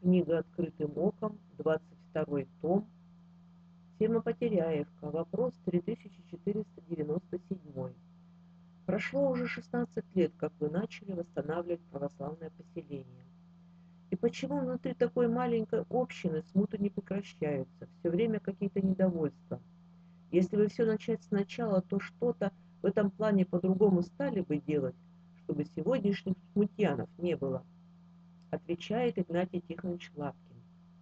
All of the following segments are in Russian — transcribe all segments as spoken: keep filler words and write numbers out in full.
Книга «Открытым оком», двадцать второй том. Тема Потеряевка. Вопрос три тысячи четыреста девяносто семь. Прошло уже шестнадцать лет, как вы начали восстанавливать православное поселение. И почему внутри такой маленькой общины смуты не прекращаются? Все время какие-то недовольства. Если бы все начать сначала, то что-то в этом плане по-другому стали бы делать, чтобы сегодняшних смутьянов не было, отвечает Игнатий Тихонович Лапкин.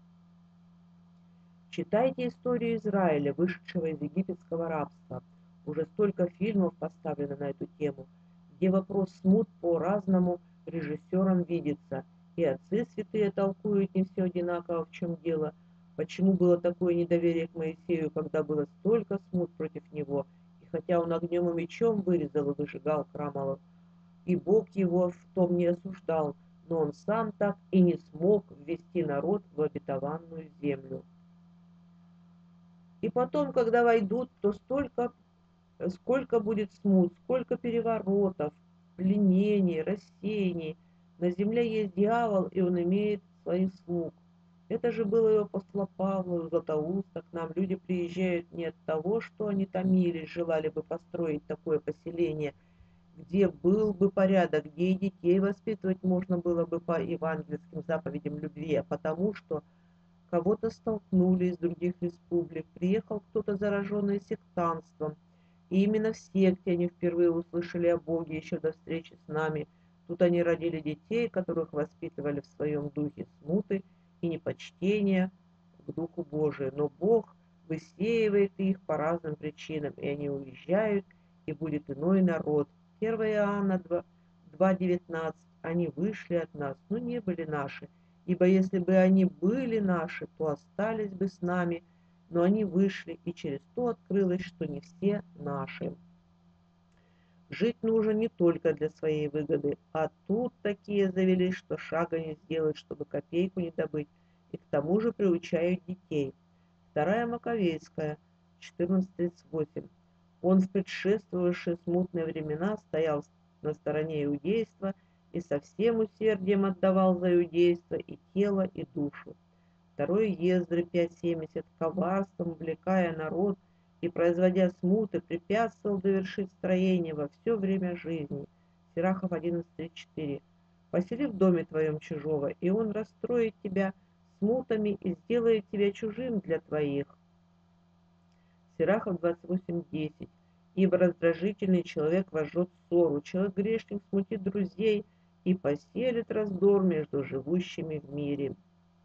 Читайте историю Израиля, вышедшего из египетского рабства. Уже столько фильмов поставлено на эту тему, где вопрос смут по-разному режиссерам видится. И отцы святые толкуют не все одинаково, в чем дело. Почему было такое недоверие к Моисею, когда было столько смут против него, и хотя он огнем и мечом вырезал и выжигал храм, и Бог его в том не осуждал, но он сам так и не смог ввести народ в обетованную землю. И потом, когда войдут, то столько, сколько будет смут, сколько переворотов, пленений, рассеяний. На земле есть дьявол, и он имеет своих слуг. Это же было и у апостола Павла, и у Златоуста. К нам люди приезжают не от того, что они томились, желали бы построить такое поселение, где был бы порядок, где и детей воспитывать можно было бы по евангельским заповедям любви, а потому что кого-то столкнули из других республик, приехал кто-то зараженный сектантством, и именно в секте они впервые услышали о Боге еще до встречи с нами. Тут они родили детей, которых воспитывали в своем духе смуты и непочтения к Духу Божию. Но Бог высеивает их по разным причинам, и они уезжают, и будет иной народ. первое Иоанна два девятнадцать. Они вышли от нас, но не были наши. Ибо если бы они были наши, то остались бы с нами, но они вышли, и через то открылось, что не все наши. Жить нужно не только для своей выгоды, а тут такие завелись, что шага не сделать, чтобы копейку не добыть, и к тому же приучают детей. Вторая Маковейская, четырнадцать тридцать восемь. Он в предшествовавшие смутные времена стоял на стороне иудейства и со всем усердием отдавал за иудейство и тело, и душу. Второй Ездры пять семьдесят, коварством увлекая народ и производя смуты, препятствовал довершить строение во все время жизни. Сирахов одиннадцать тридцать четыре. Посели в доме твоем чужого, и он расстроит тебя смутами и сделает тебя чужим для твоих. Сирахов двадцать восемь десять. Ибо раздражительный человек вожжет ссору, человек-грешник смутит друзей и поселит раздор между живущими в мире.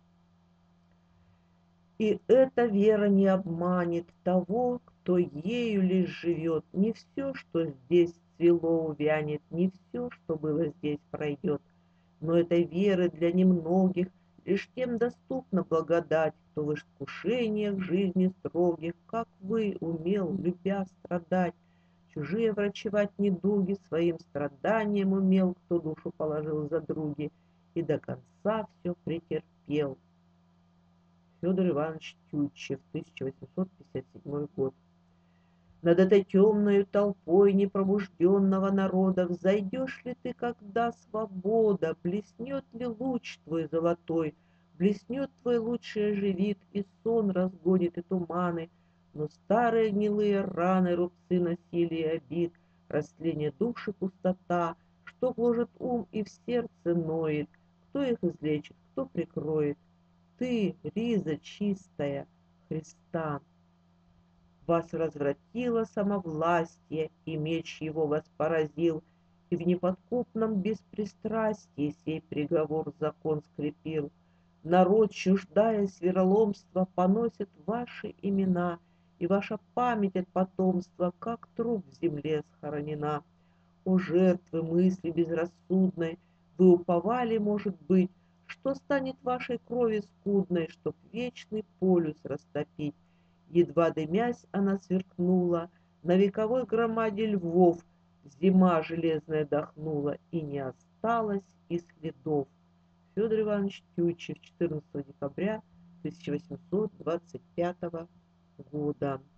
И эта вера не обманет того, кто ею лишь живет. Не все, что здесь цвело, увянет, не все, что было здесь, пройдет. Но этой веры для немногих лишь тем доступна благодать, кто в искушениях жизни строгих, как вы, умел, любя страдать, чужие врачевать недуги, своим страданием умел, кто душу положил за други, и до конца все претерпел. Федор Иванович Тютчев, тысяча восемьсот пятьдесят седьмой год. Над этой темною толпой непробужденного народа взойдешь ли ты, когда свобода, блеснет ли луч твой золотой, блеснет твой лучший оживит, и сон разгонит и туманы, но старые гнилые раны, рубцы насилия обид, растление души пустота, что гложет ум и в сердце ноет, кто их излечит, кто прикроет? Ты, риза чистая, Христа. Вас развратило самовластие, и меч его вас поразил, и в неподкупном беспристрастии сей приговор закон скрепил. Народ, чуждаясь вероломства, поносит ваши имена, и ваша память от потомства, как труп в земле схоронена. О жертвы мысли безрассудной, вы уповали, может быть, что станет вашей крови скудной, чтоб вечный полюс растопить. Едва дымясь, она сверкнула, на вековой громаде львов зима железная дохнула, и не осталось и следов. Федор Иванович Тютчев, четырнадцатого декабря тысяча восемьсот двадцать пятого года.